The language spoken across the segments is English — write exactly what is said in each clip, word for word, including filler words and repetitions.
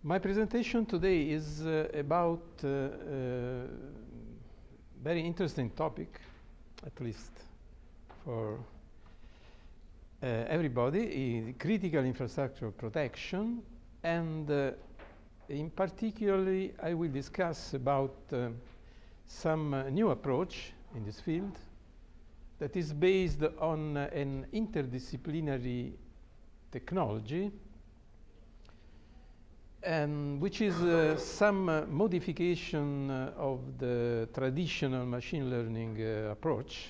My presentation today is uh, about a uh, uh, very interesting topic, at least for uh, everybody, critical infrastructure protection, and uh, in particularly I will discuss about uh, some uh, new approach in this field that is based on uh, an interdisciplinary technology, and which is uh, some uh, modification uh, of the traditional machine learning uh, approach.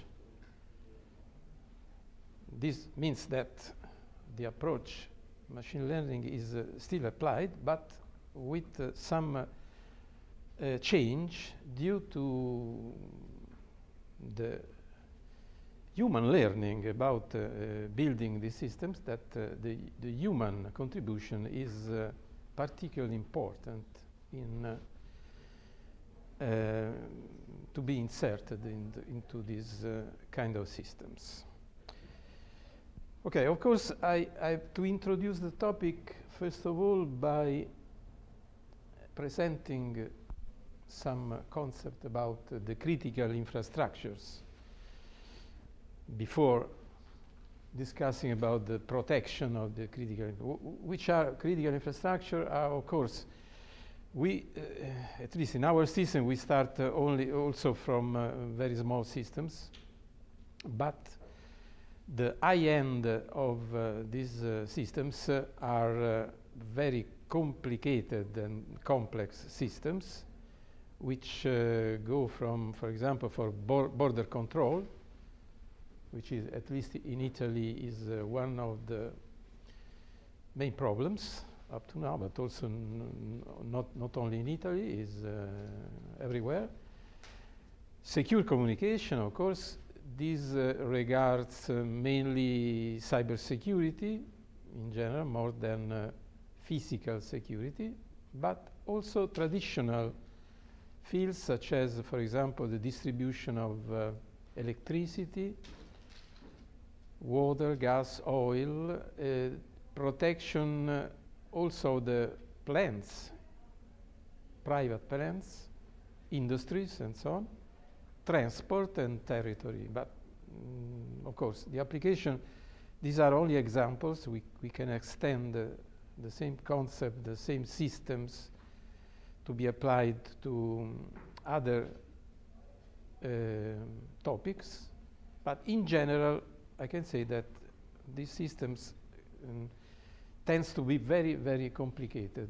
This means that the approach machine learning is uh, still applied, but with uh, some uh, uh, change due to the human learning about uh, uh, building these systems, that uh, the, the human contribution is uh, particularly important in uh, uh, to be inserted in the, into these uh, kind of systems. Okay, of course, I, I have to introduce the topic first of all by presenting uh, some uh, concept about uh, the critical infrastructures before discussing about the protection of the critical, w which are critical infrastructure are, of course, we, uh, at least in our system, we start uh, only also from uh, very small systems, but the high end of uh, these uh, systems uh, are uh, very complicated and complex systems, which uh, go from, for example, for bor border control, which is, at least in Italy, is uh, one of the main problems up to now, but also n not, not only in Italy, is uh, everywhere. Secure communication, of course, this uh, regards uh, mainly cybersecurity in general, more than uh, physical security, but also traditional fields such as, for example, the distribution of uh, electricity, water, gas, oil, uh, protection, uh, also the plants, private plants, industries, and so on, transport and territory. But mm, of course, the application, these are only examples. We, we can extend uh, the same concept, the same systems to be applied to other uh, topics. But in general, I can say that these systems um, tends to be very, very complicated.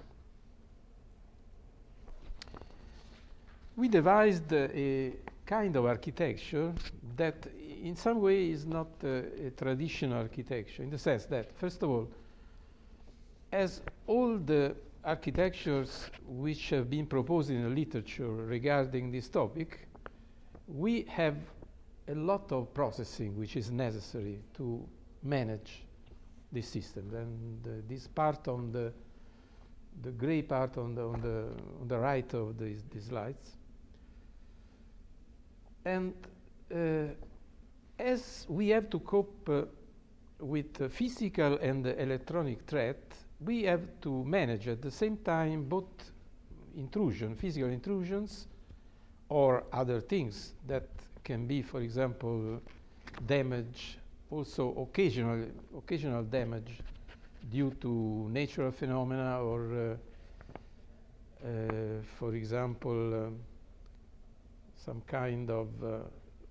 We devised uh, a kind of architecture that in some way is not uh, a traditional architecture, in the sense that, first of all, as all the architectures which have been proposed in the literature regarding this topic, we have a lot of processing which is necessary to manage this system. And uh, this part on the the gray part on the on the on the right of these, these slides. And uh, as we have to cope uh, with uh, physical and uh, electronic threat, we have to manage at the same time both intrusion, physical intrusions, or other things that can be, for example, damage, also occasional, occasional damage due to natural phenomena, or, uh, uh, for example, uh, some kind of uh, uh,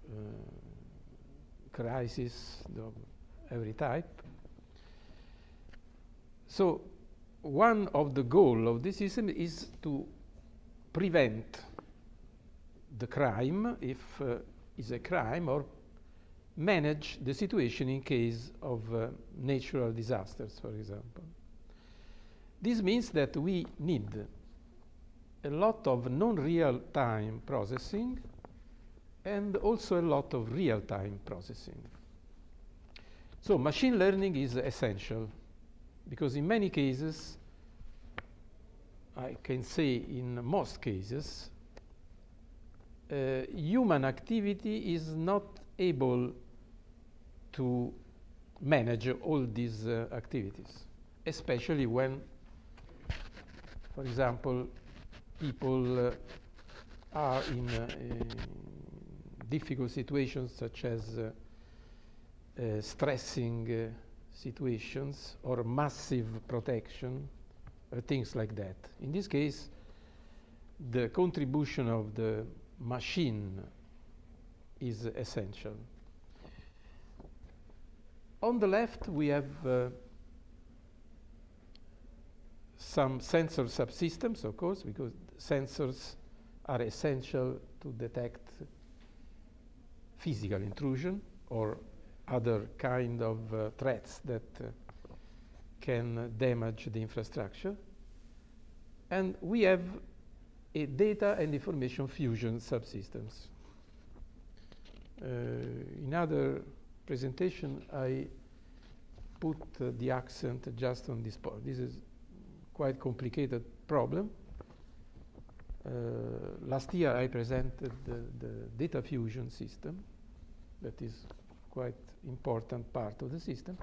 crisis of every type. So one of the goals of this system is to prevent the crime, if uh, is a crime, or manage the situation in case of uh, natural disasters, for example. This means that we need a lot of non-real-time processing and also a lot of real-time processing. So machine learning is essential, because in many cases, I can say in most cases, Uh, human activity is not able to manage all these uh, activities, especially when For example, people uh, are in uh, difficult situations such as uh, uh, stressing uh, situations or massive protection or things like that. In this case, the contribution of the machine is essential. On the left, we have uh, some sensor subsystems, of course, because sensors are essential to detect physical intrusion or other kind of uh, threats that uh, can uh, damage the infrastructure. And we have a data and information fusion subsystems. Uh, in other presentation, I put uh, the accent just on this part. This is quite complicated problem. Uh, last year I presented the, the data fusion system. That is quite important part of the system.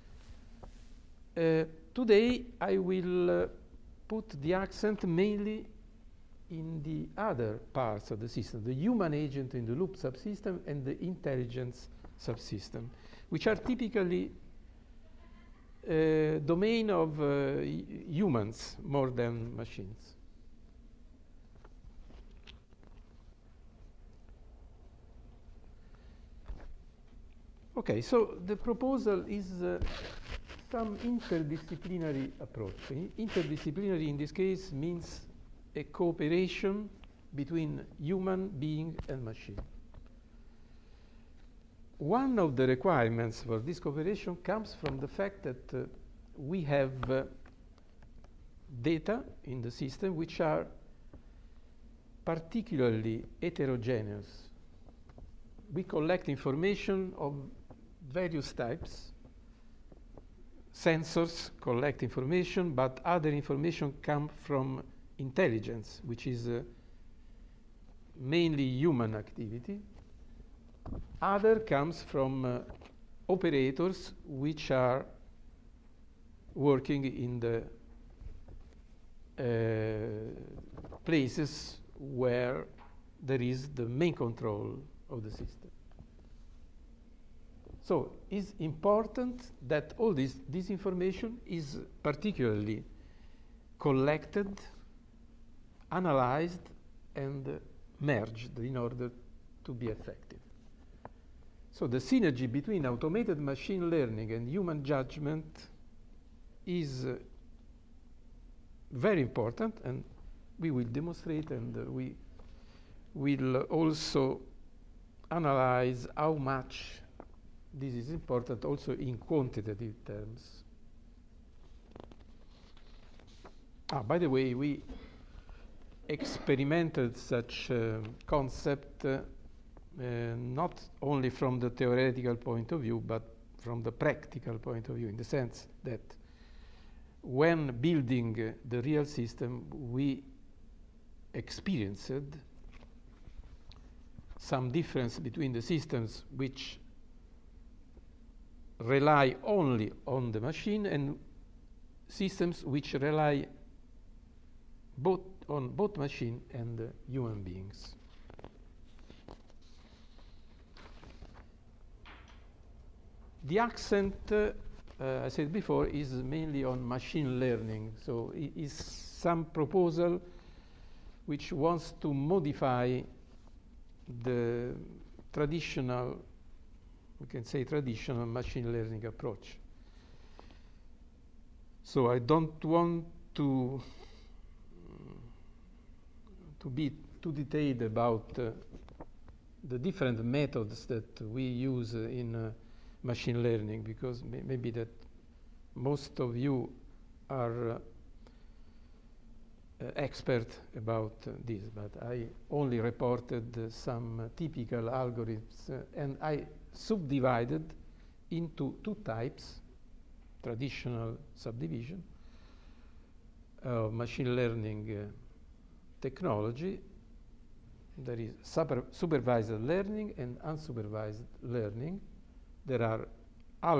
Uh, today I will uh, put the accent mainly in the other parts of the system, the human agent in the loop subsystem and the intelligence subsystem, which are typically uh, domain of uh, humans more than machines. Okay, so the proposal is uh, some interdisciplinary approach. Interdisciplinary in this case means a cooperation between human being and machine. One of the requirements for this cooperation comes from the fact that uh, we have uh, data in the system which are particularly heterogeneous. We collect information of various types. Sensors collect information, but other information come from intelligence, which is uh, mainly human activity. Other comes from uh, operators which are working in the uh, places where there is the main control of the system. So it's important that all this, this information is particularly collected, analyzed, and uh, merged in order to be effective. So the synergy between automated machine learning and human judgment is uh, very important, and we will demonstrate, and uh, we will also analyze how much this is important also in quantitative terms. Ah, by the way, we experimented such uh, concept uh, uh, not only from the theoretical point of view, but from the practical point of view, in the sense that when building uh, the real system, we experienced some difference between the systems which rely only on the machine and systems which rely both on both machine and uh, human beings. The accent, uh, uh, I said before, is mainly on machine learning. So it is some proposal which wants to modify the traditional, we can say traditional machine learning approach. So I don't want to to be too detailed about uh, the different methods that we use uh, in uh, machine learning, because may maybe that most of you are uh, uh, expert about uh, this, but I only reported uh, some uh, typical algorithms, uh, and I subdivided into two types, traditional subdivision of machine learning uh, technology. There is super supervised learning and unsupervised learning. There are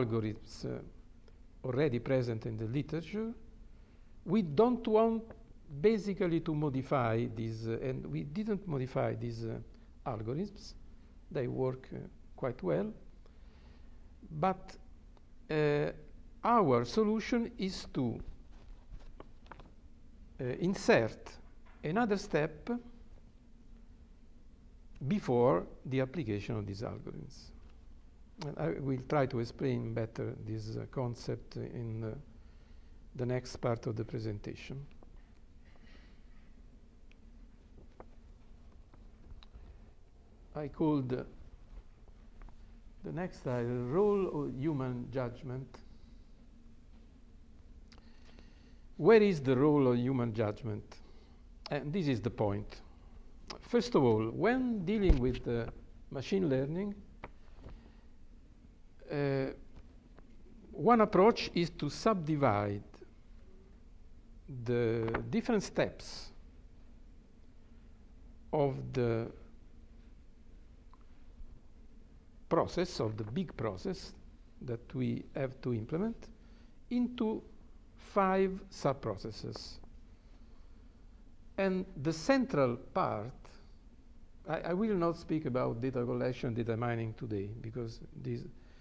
algorithms uh, already present in the literature. We don't want basically to modify these, uh, and we didn't modify these uh, algorithms. They work uh, quite well. But uh, our solution is to uh, insert another step before the application of these algorithms. And I will try to explain better this uh, concept in uh, the next part of the presentation. I called uh, the next slide, role of human judgment. Where is the role of human judgment? And this is the point. First of all, when dealing with uh, machine learning, uh, one approach is to subdivide the different steps of the process, of the big process that we have to implement, into five sub-processes. And the central part, I, I will not speak about data collection, data mining today, because this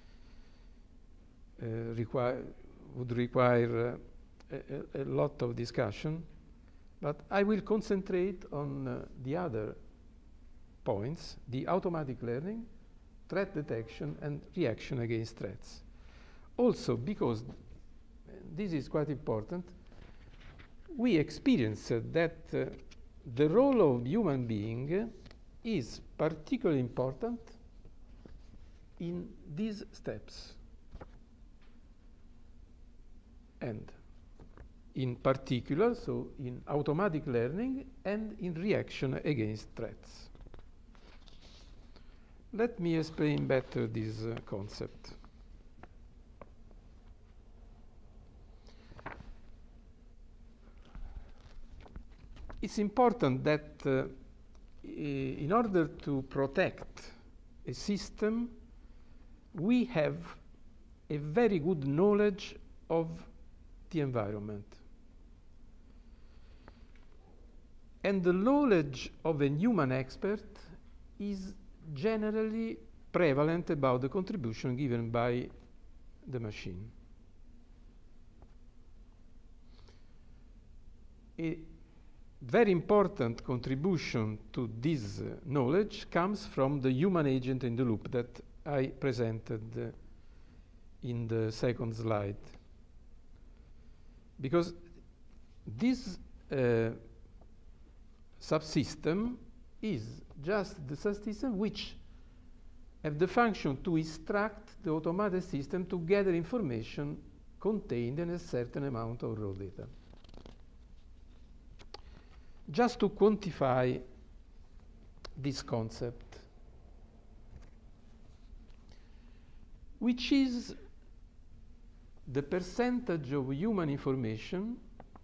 uh, require, would require uh, a, a lot of discussion. But I will concentrate on uh, the other points, the automatic learning, threat detection, and reaction against threats. Also, because this is quite important, we experience uh, that uh, the role of human being is particularly important in these steps. And in particular, so in automatic learning and in reaction against threats. Let me explain better this uh, concept. It's important that uh, in order to protect a system, we have a very good knowledge of the environment. And the knowledge of a human expert is generally prevalent about the contribution given by the machine. A very important contribution to this uh, knowledge comes from the human agent in the loop that I presented uh, in the second slide. Because this uh, subsystem is just the subsystem which have the function to instruct the automated system to gather information contained in a certain amount of raw data. Just to quantify this concept, which is the percentage of human information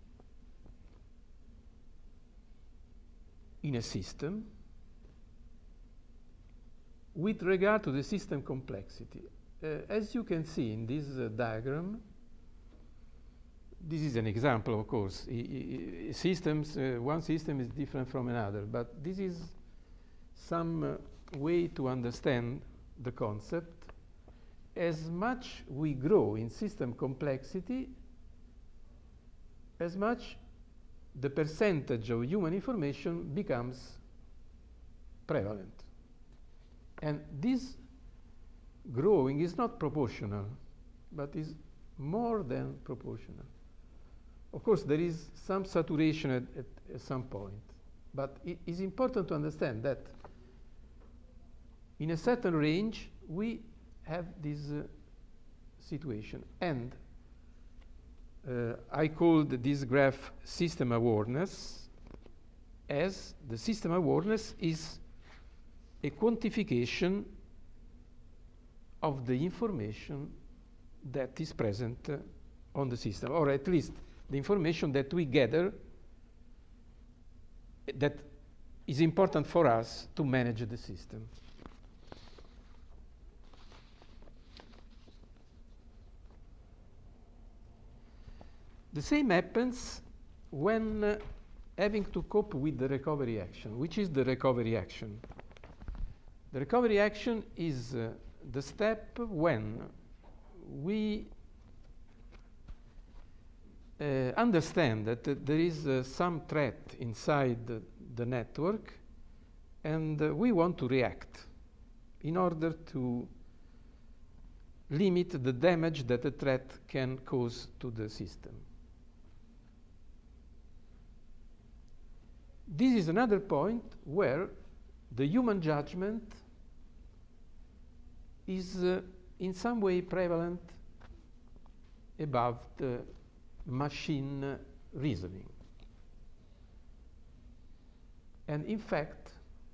in a system with regard to the system complexity. Uh, as you can see in this uh, diagram, this is an example, of course. I, I, systems, uh, one system is different from another, but this is some uh, way to understand the concept. As much we grow in system complexity, as much the percentage of human information becomes prevalent. And this growing is not proportional, but is more than proportional. Of course, there is some saturation at, at, at some point, but it is important to understand that in a certain range, we have this uh, situation. And uh, I called this graph system awareness, as the system awareness is a quantification of the information that is present uh, on the system, or at least the information that we gather that is important for us to manage the system. The same happens when uh, having to cope with the recovery action. Which is the recovery action? The recovery action is uh, the step when we uh, understand that uh, there is uh, some threat inside the, the network, and uh, we want to react in order to limit the damage that the threat can cause to the system. This is another point where the human judgment is uh, in some way prevalent above the machine uh, reasoning. And in fact,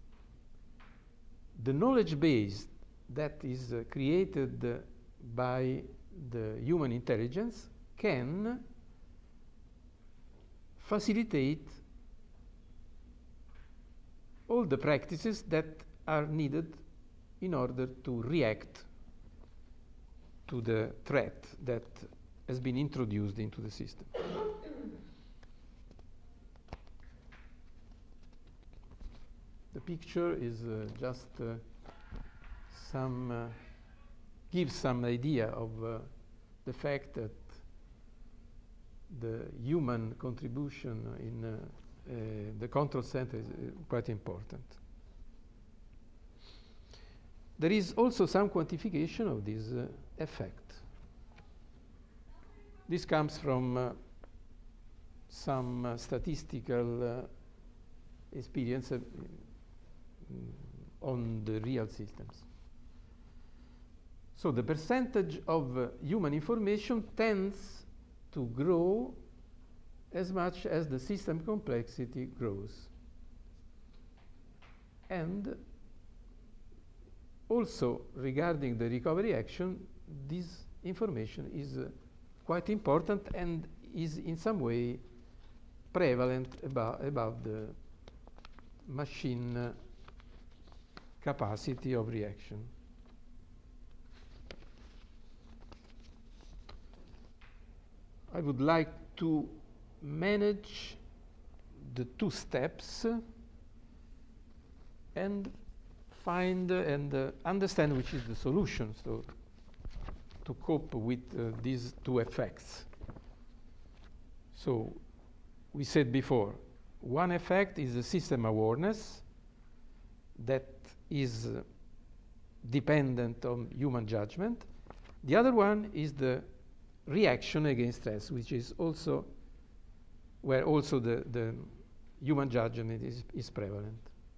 the knowledge base that is uh, created uh, by the human intelligence can facilitate all the practices that are needed in order to react to the threat that has been introduced into the system. The picture is uh, just uh, some, uh, gives some idea of uh, the fact that the human contribution in uh, Uh, the control center is uh, quite important. There is also some quantification of this uh, effect. This comes from uh, some uh, statistical uh, experience uh, on the real systems. So the percentage of uh, human information tends to grow as much as the system complexity grows. And also regarding the recovery action, this information is uh, quite important and is in some way prevalent about, about the machine uh, capacity of reaction. I would like to manage the two steps uh, and find uh, and uh, understand which is the solution so to cope with uh, these two effects. So we said before, one effect is the system awareness that is uh, dependent on human judgment. The other one is the reaction against stress, which is also where also the, the human judgment is, is prevalent.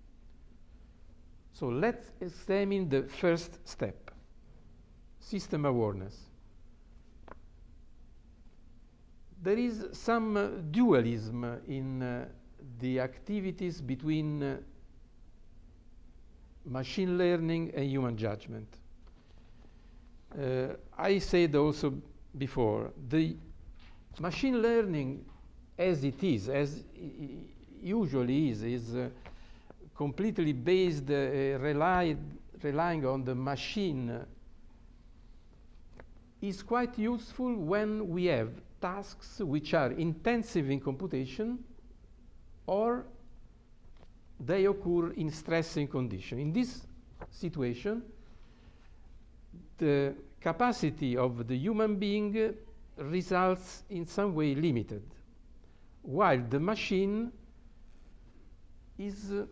So let's examine the first step, system awareness. There is some uh, dualism in uh, the activities between uh, machine learning and human judgment. Uh, I said also before, the machine learning as it is, as usually is, is uh, completely based, uh, relied, relying on the machine, uh, is quite useful when we have tasks which are intensive in computation or they occur in stressing condition. In this situation, the capacity of the human being uh, results in some way limited, while the machine is uh,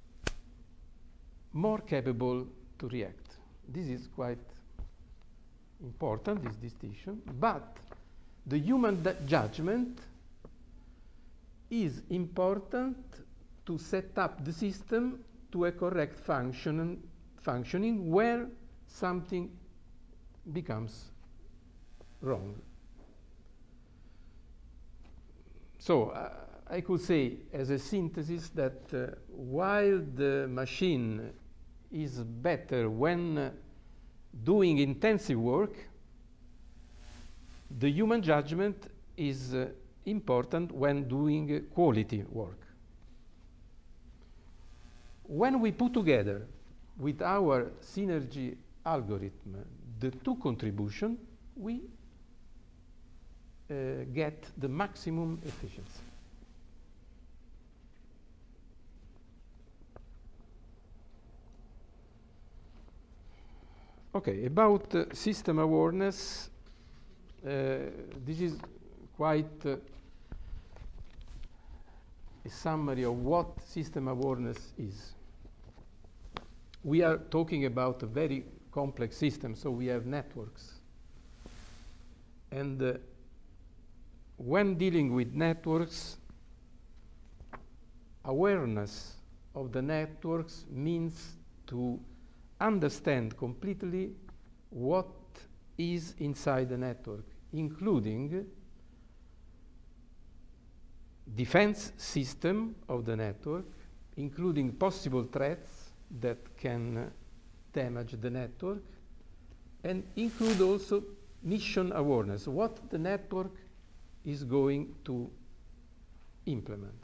more capable to react. This is quite important, this distinction, but the human judgment is important to set up the system to a correct function functioning where something becomes wrong. So uh, I could say as a synthesis that uh, while the machine is better when uh, doing intensive work, the human judgment is uh, important when doing uh, quality work. When we put together with our synergy algorithm the two contributions, we uh, get the maximum efficiency. Okay, about uh, system awareness, uh, this is quite uh, a summary of what system awareness is. We are talking about a very complex system, so we have networks. And uh, when dealing with networks, awareness of the networks means to understand completely what is inside the network, including defense system of the network, including possible threats that can uh, damage the network, and include also mission awareness, what the network is going to implement.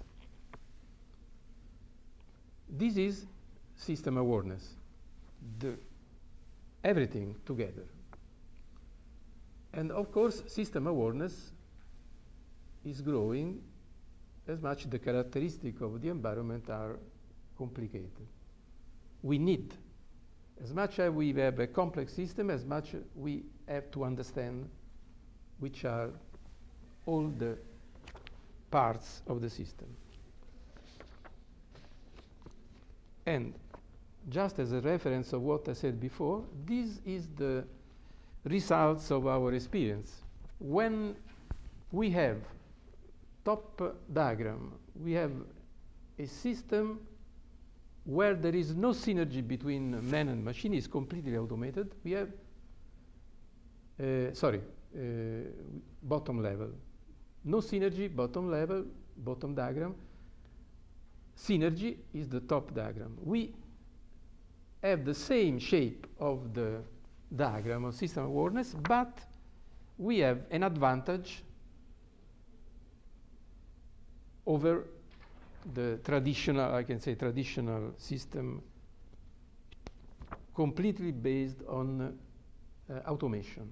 This is system awareness, the everything together. And of course, system awareness is growing as much the characteristics of the environment are complicated. We need, as much as we have a complex system, as much we have to understand which are all the parts of the system. And just as a reference of what I said before, this is the results of our experience. When we have top uh, diagram, we have a system where there is no synergy between man and machine, is completely automated. We have, uh, sorry, uh, bottom level. No synergy, bottom level, bottom diagram. Synergy is the top diagram. We have the same shape of the diagram of system awareness, but we have an advantage over the traditional, I can say, traditional system completely based on uh, automation.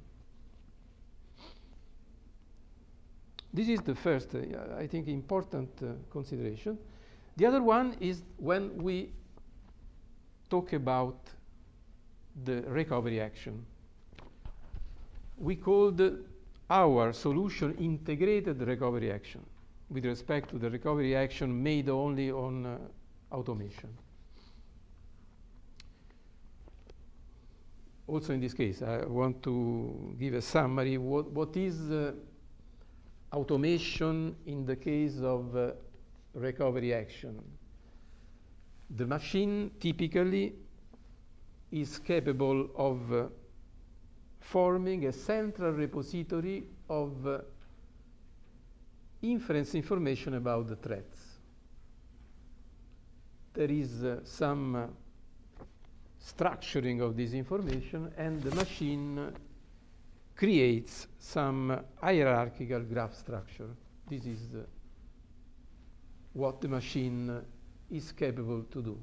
This is the first, uh, I think, important uh, consideration. The other one is when we talk about the recovery action. We called our solution integrated recovery action with respect to the recovery action made only on uh, automation. Also in this case, I want to give a summary. What, what is uh, automation in the case of uh, recovery action? The machine typically is capable of uh, forming a central repository of uh, inference information about the threats. There is uh, some uh, structuring of this information, and the machine uh, creates some uh, hierarchical graph structure. This is uh, what the machine uh, is capable to do.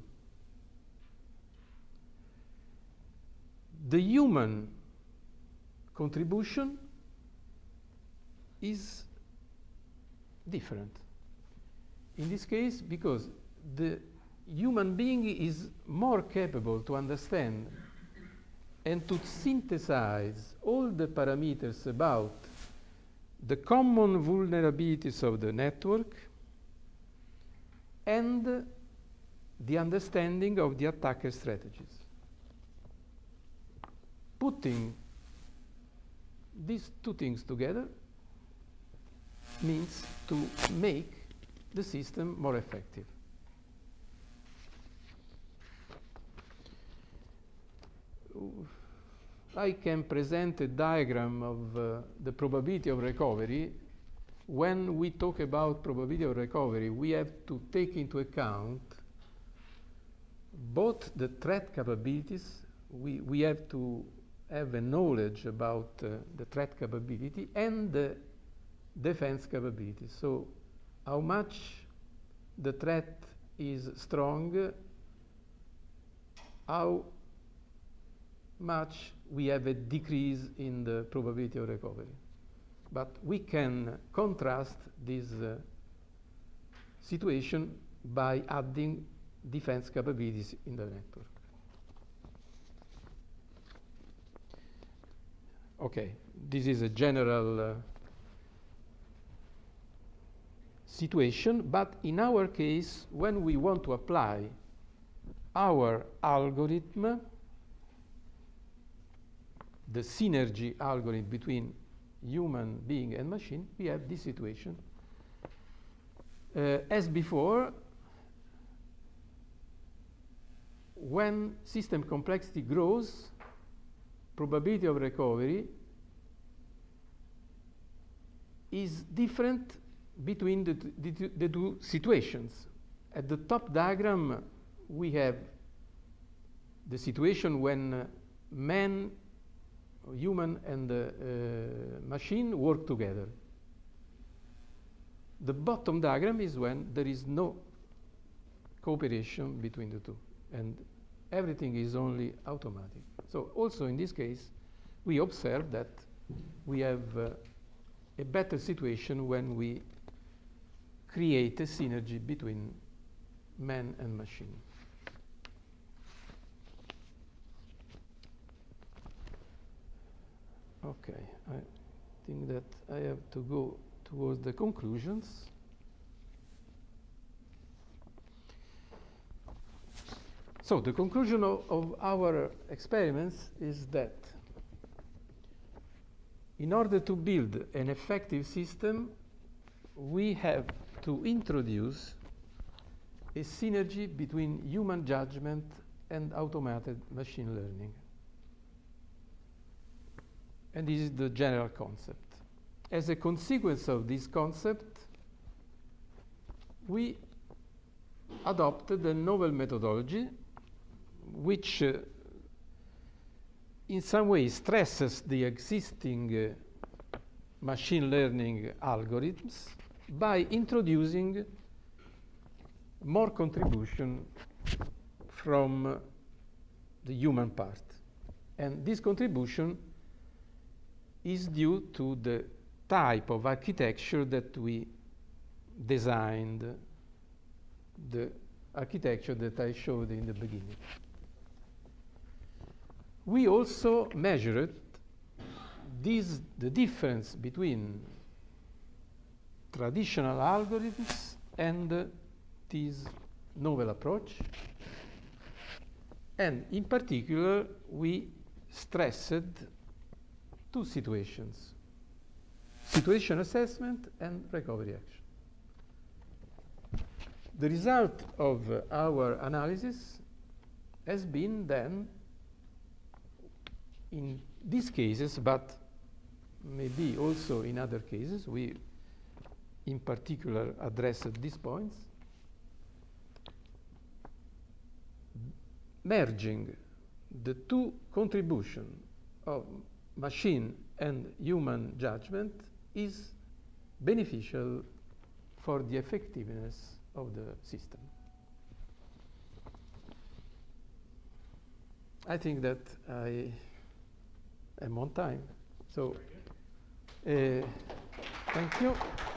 The human contribution is different. In this case, because the human being is more capable to understand and to synthesize all the parameters about the common vulnerabilities of the network and the understanding of the attacker strategies. Putting these two things together means to make the system more effective. I can present a diagram of uh, the probability of recovery. When we talk about probability of recovery, we have to take into account both the threat capabilities. We, we have to have a knowledge about uh, the threat capability and the defense capability. So how much the threat is strong, how much we have a decrease in the probability of recovery. But we can contrast this uh, situation by adding defense capabilities in the network. okay, this is a general uh, situation, but in our case, when we want to apply our algorithm, the synergy algorithm between human being and machine, we have this situation. Uh, as before, when system complexity grows, probability of recovery is different between the, the, the two situations. At the top diagram, we have the situation when uh, man, human, and uh, uh, machine work together. The bottom diagram is when there is no cooperation between the two, and everything is only automatic. So also in this case, we observe that we have uh, a better situation when we create a synergy between man and machine. Okay, I think that I have to go towards the conclusions. So the conclusion of, of our experiments is that in order to build an effective system, we have to introduce a synergy between human judgment and automated machine learning. And this is the general concept. As a consequence of this concept, we adopted a novel methodology which uh, in some way stresses the existing uh, machine learning algorithms by introducing more contribution from uh, the human part. And this contribution is due to the type of architecture that we designed, the architecture that I showed in the beginning. We also measured this, the difference between traditional algorithms and uh, this novel approach. And in particular, we stressed two situations: situation assessment and recovery action. The result of uh, our analysis has been then, in these cases, but maybe also in other cases, we in particular addressed these points, merging the two contributions of machine and human judgment is beneficial for the effectiveness of the system. I think that I am on time. So, uh, thank you.